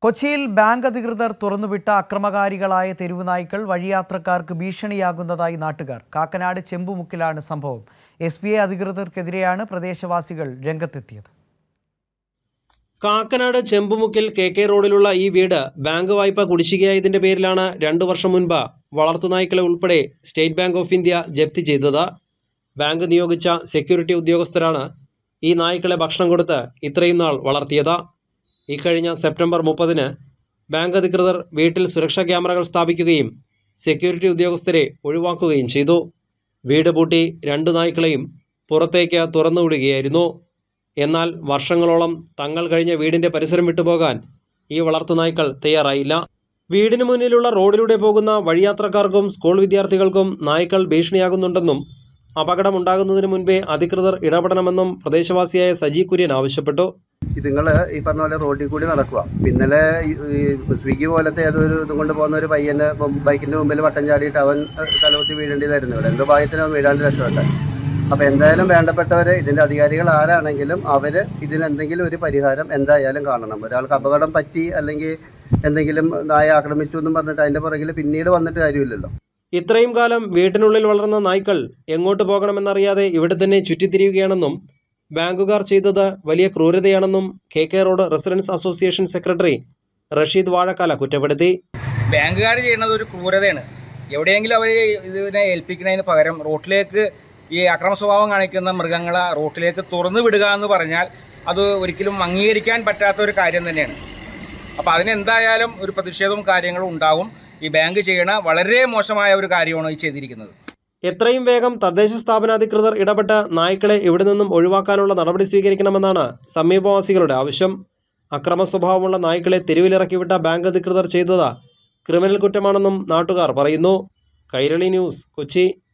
കൊച്ചിയിൽ ബാങ്ക് അധികൃതർ തുറന്നുവിട്ട അക്രമകാരികളായ തെരുവുനായ്ക്കൾ വഴിയാത്രക്കാർക്ക് ഭീഷണിയാകുന്നതായി നാട്ടുകാർ. കാക്കനാട് ചെമ്പുമുക്കിലാണ് സംഭവം. SBI അധികൃതർക്കെതിരെയാണ് പ്രദേശവാസികൾ രംഗത്തെത്തിയത്. കാക്കനാട് ചെമ്പുമുക്കിൽ KK റോഡിലുള്ള ഈ വീട് ബാങ്ക് വായ്പ കുടിശ്ശികയായതിന്റെ പേരിലാണ് 2 വർഷം മുൻപ് വളർത്തുനായ്ക്കളെ ഉൾപ്പെടെ സ്റ്റേറ്റ് ബാങ്ക് ഓഫ് ഇന്ത്യ ജപ്തി ചെയ്തത്. ബാങ്ക് നിയോഗിച്ച സെക്യൂരിറ്റി ഉദ്യോഗസ്ഥരാണ് ഈ നായ്ക്കളെ ഭക്ഷണം കൊടുത്ത് ഇത്രയും നാൾ വളർത്തിയത്. ഇക്കഴിഞ്ഞ സെപ്റ്റംബർ 30-ന് ബാങ്ക് അധികൃതർ വീട്ടിൽ സുരക്ഷാ ക്യാമറകൾ സ്ഥാപിക്കുകയും സെക്യൂരിറ്റി ഉദ്യോഗസ്ഥരെ ഒഴിവാക്കുകയും ചെയ്തു. വീട് പൂട്ടി 2 നായ്ക്കളെയും പുറത്തേക്ക് തുറന്നുവിടുകയായിരുന്നു. എന്നാൽ വർഷങ്ങളോളം തങ്ങൾ കഴിഞ്ഞ വീടിൻ്റെ പരിസരം വിട്ടുപോകാൻ ഈ വളർത്തുനായ്ക്കൾ തയ്യാറായില്ല. വീടിന് മുന്നിലുള്ള റോഡിലൂടെ പോകുന്ന വഴിയാത്രക്കാർക്കും സ്കൂൾ വിദ്യാർത്ഥികൾക്കും നായ്ക്കൾ ഭീഷണിയാകുന്നുണ്ടെന്നും അപകടമുണ്ടാകുന്നതിന് മുൻപേ അധികൃതർ ഇടപെടണമെന്നും പ്രദേശവാസിയായ സജി കുര്യൻ ആവശ്യപ്പെട്ടു. ഇതുങ്ങൾ ഈ പറഞ്ഞ പോലെ റോഡിൽ കൂടി നടക്കുക. ഇന്നലെ സ്വിഗ്ഗി പോലത്തെ ഏതൊരു ഇതും കൊണ്ട് പോകുന്ന ഒരു പയ്യൻ്റെ ബൈക്കിൻ്റെ മുമ്പിൽ വട്ടം ചാടിയിട്ട് അവൻ തലകുത്തി വീഴേണ്ടതായിരുന്നു. ഇവിടെ എന്തോ ഭാഗ്യത്തിന് അവൻ വീഴാണ്ട് രക്ഷപ്പെട്ടെ. അപ്പോൾ എന്തായാലും വേണ്ടപ്പെട്ടവർ ഇതിൻ്റെ അധികാരികൾ ആരാണെങ്കിലും അവർ ഇതിനെന്തെങ്കിലും ഒരു പരിഹാരം എന്തായാലും കാണണം. ഒരാൾക്ക് അപകടം പറ്റി അല്ലെങ്കിൽ എന്തെങ്കിലും നായ ആക്രമിച്ചു എന്നും പറഞ്ഞിട്ട് അതിൻ്റെ പുറകിൽ പിന്നീട് വന്നിട്ട് കാര്യമില്ലല്ലോ. ഇത്രയും കാലം വീട്ടിനുള്ളിൽ വളർന്ന നായ്ക്കൾ എങ്ങോട്ട് പോകണമെന്നറിയാതെ ഇവിടെ തന്നെ ചുറ്റിത്തിരിയുകയാണെന്നും ബാങ്കുകാർ ചെയ്തത് വലിയ ക്രൂരതയാണെന്നും KK road residence association secretary Rasheed Vazhakkala കുറ്റപ്പെടുത്തി. ബാങ്കുകാർ ചെയ്യുന്നത് ഒരു ക്രൂരതയാണ്. എവിടെയെങ്കിലും അവർ ഇതിനെ ഏൽപ്പിക്കുന്നതിന് പകരം റോട്ടിലേക്ക് ഈ അക്രമ സ്വഭാവം കാണിക്കുന്ന മൃഗങ്ങളെ റോട്ടിലേക്ക് തുറന്നു വിടുക എന്ന് പറഞ്ഞാൽ അത് ഒരിക്കലും അംഗീകരിക്കാൻ പറ്റാത്ത ഒരു കാര്യം തന്നെയാണ്. അപ്പോൾ അതിനെന്തായാലും ഒരു പ്രതിഷേധവും കാര്യങ്ങളും ഉണ്ടാവും. ഈ ബാങ്ക് ചെയ്യണ വളരെ മോശമായ ഒരു കാര്യമാണ് ഈ ചെയ്തിരിക്കുന്നത്. എത്രയും വേഗം തദ്ദേശ സ്ഥാപനാധികൃതർ ഇടപെട്ട് നായ്ക്കളെ ഇവിടെ നിന്നും ഒഴിവാക്കാനുള്ള നടപടി സ്വീകരിക്കണമെന്നാണ് സമീപവാസികളുടെ ആവശ്യം. അക്രമ സ്വഭാവമുള്ള നായ്ക്കളെ തെരുവിലിറക്കിവിട്ട ബാങ്ക് അധികൃതർ ചെയ്തത് ക്രിമിനൽ കുറ്റമാണെന്നും നാട്ടുകാർ പറയുന്നു. കൈരളി ന്യൂസ്, കൊച്ചി.